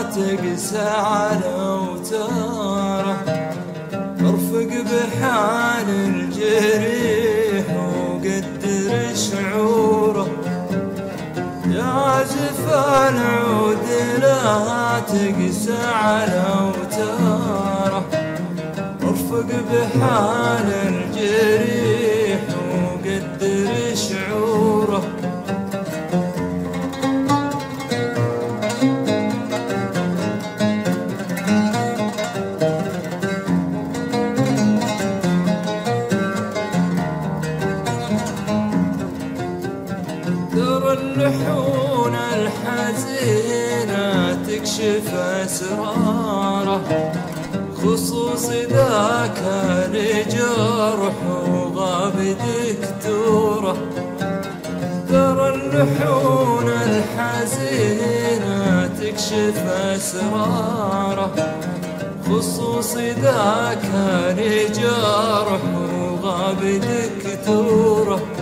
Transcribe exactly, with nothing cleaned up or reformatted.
تقسى على اوتاره، ارفق بحال الجريح وقدر شعوره. يعزف العود لا تقسى على اوتاره، ارفق بحال الجريح وقدر شعوره. در اللحون الحزينة تكشف أسراره، خصوص ذاك لجرح وغاب دكتوره. در اللحون الحزينة تكشف أسراره، خصوص ذاك لجرح وغاب دكتوره.